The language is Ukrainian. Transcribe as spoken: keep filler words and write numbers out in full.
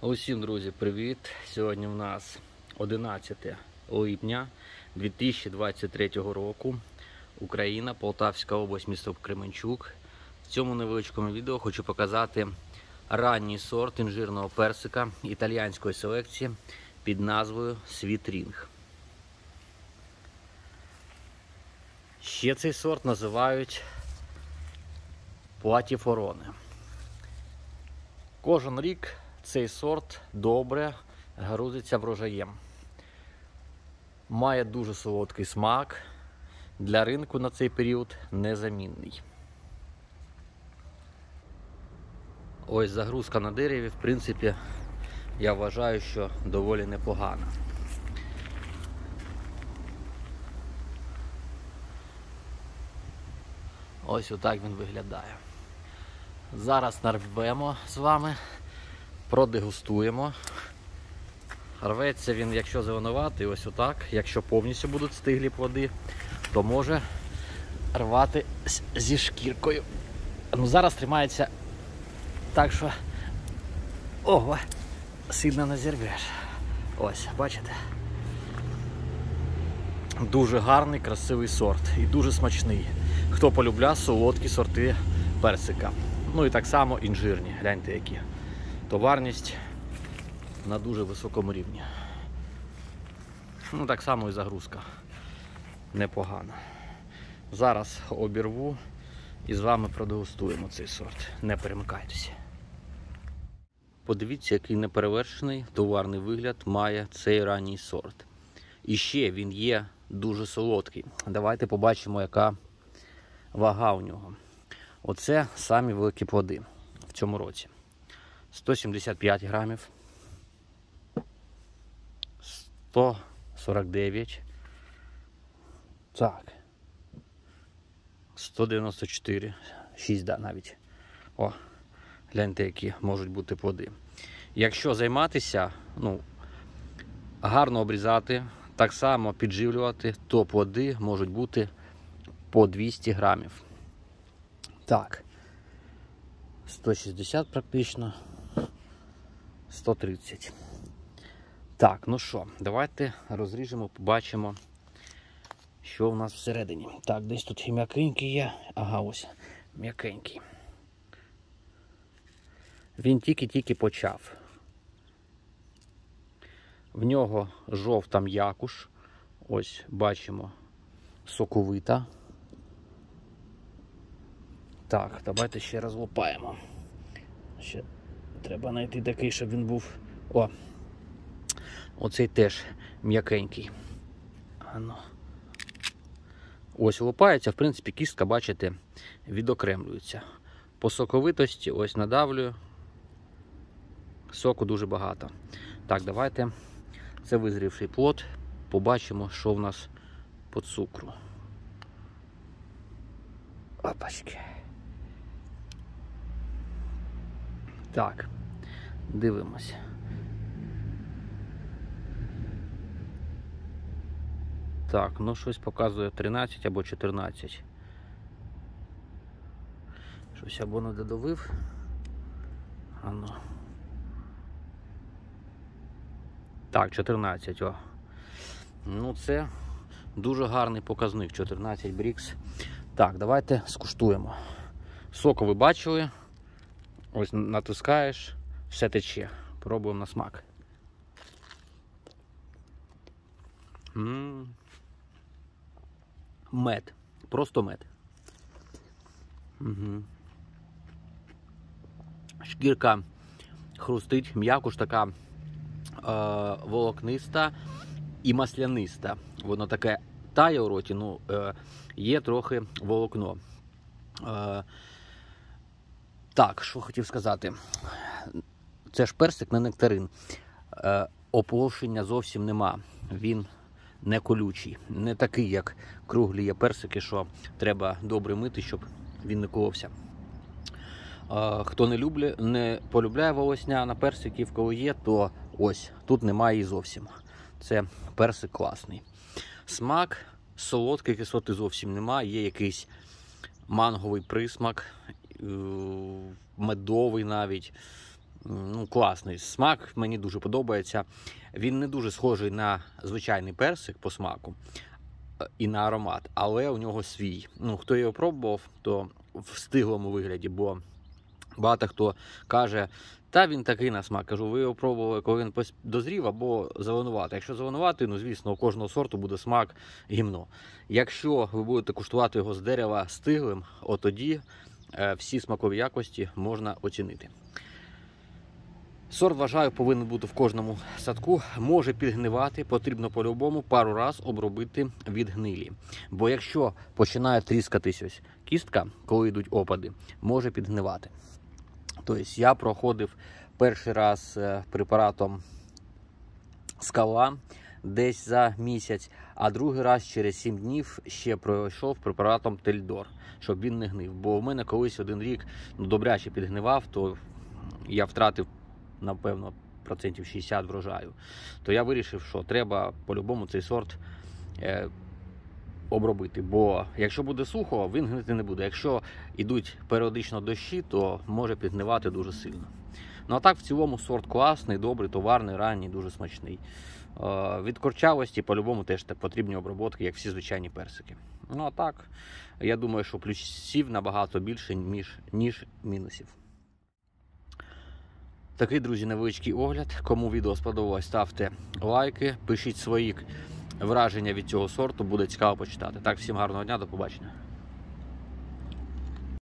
Усім, друзі, привіт! Сьогодні у нас одинадцяте липня дві тисячі двадцять третього року. Україна, Полтавська область, місто Кременчук. В цьому невеличкому відео хочу показати ранній сорт інжирного персика італійської селекції під назвою Sweet Ring. Ще цей сорт називають Платіфороне. Кожен рік цей сорт добре грузиться врожаєм. Має дуже солодкий смак, для ринку на цей період незамінний. Ось загрузка на дереві, в принципі, я вважаю, що доволі непогана. Ось отак він виглядає. Зараз нарвемо з вами, продегустуємо. Рветься він, якщо зеленуватий, ось отак. Якщо повністю будуть стиглі плоди, то може рвати зі шкіркою. Ну, зараз тримається так, що ого, сильно не зірвеш. Ось, бачите? Дуже гарний, красивий сорт і дуже смачний. Хто полюбляє солодкі сорти персика. Ну і так само інжирні, гляньте які. Товарність на дуже високому рівні. Ну так само і загрузка непогана. Зараз обірву і з вами продегустуємо цей сорт. Не перемикайтеся. Подивіться, який неперевершений товарний вигляд має цей ранній сорт. І ще він є дуже солодкий. Давайте побачимо, яка вага у нього. Оце самі великі плоди в цьому році. сто сімдесят п'ять грамів, сто сорок дев'ять, так, сто дев'яносто чотири, шість, да, навіть. О, гляньте, які можуть бути плоди. Якщо займатися, ну, гарно обрізати, так само підживлювати, то плоди можуть бути по двісті грамів. Так, сто шістдесят практично, сто тридцять. Так, ну що, давайте розріжемо, побачимо, що в нас всередині. Так, десь тут і м'якенький є. Ага, ось, м'якенький. Він тільки-тільки почав. В нього жовта м'якуш. Ось, бачимо, соковита. Так, давайте ще раз лопаємо. Ще треба знайти такий, щоб він був... О! Оцей теж м'якенький. Ано. Ось лопається, в принципі, кістка, бачите, відокремлюється. По соковитості, ось надавлюю. Соку дуже багато. Так, давайте. Це визрівший плод. Побачимо, що в нас по цукру. Опачки. Так, дивимося. Так, ну щось показує тринадцять або чотирнадцять. Щось або не додавив. Ано. Так, чотирнадцять, о. Ну це дуже гарний показник, чотирнадцять брікс. Так, давайте скуштуємо. Соку ви бачили. Ось натискаєш, все тече. Пробуємо на смак. М-м-м. Мед. Просто мед. Угу. Шкірка хрустить, м'якуш така е, волокниста і масляниста. Воно таке тає у роті, ну, е, є трохи волокно. Е, так, що хотів сказати. Це ж персик, не нектарин. Е, ополошення зовсім нема. Він не колючий. Не такий, як круглі є персики, що треба добре мити, щоб він не коловся. Е, хто не, люблє, не полюбляє волосняна персиків, коли є, то ось, тут немає і зовсім. Це персик класний. Смак, солодкий, кислоти зовсім немає. Є якийсь манговий присмак, медовий навіть. ну, класний смак, мені дуже подобається. Він не дуже схожий на звичайний персик по смаку і на аромат, але у нього свій. Ну, хто його пробував, то в стиглому вигляді, бо багато хто каже, та він такий на смак. Кажу, ви його пробували, коли він дозрів або зеленуватий. Якщо зеленуватий, ну, звісно, у кожного сорту буде смак гімно. Якщо ви будете куштувати його з дерева стиглим, от тоді е, всі смакові якості можна оцінити. Сорт, вважаю, повинен бути в кожному садку. Може підгнивати, потрібно по-любому пару раз обробити від гнилі. Бо якщо починає тріскатись ось кістка, коли йдуть опади, може підгнивати. Тобто я проходив перший раз препаратом Скала десь за місяць, а другий раз через сім днів ще пройшов препаратом Тельдор, щоб він не гнив. Бо в мене колись один рік ну, добряче підгнивав, то я втратив, напевно, процентів шістдесят врожаю. То я вирішив, що треба по-любому цей сорт е, обробити. Бо якщо буде сухо, він гнити не буде. Якщо йдуть періодично дощі, то може підгнивати дуже сильно. Ну а так, в цілому, сорт класний, добрий, товарний, ранній, дуже смачний. Е, від корчавості по-любому теж так потрібні обробки, як всі звичайні персики. Ну а так, я думаю, що плюсів набагато більше, ніж, ніж мінусів. Такий, друзі, невеличкий огляд. Кому відео сподобалось, ставте лайки, пишіть свої враження від цього сорту, буде цікаво почитати. Так, всім гарного дня, до побачення.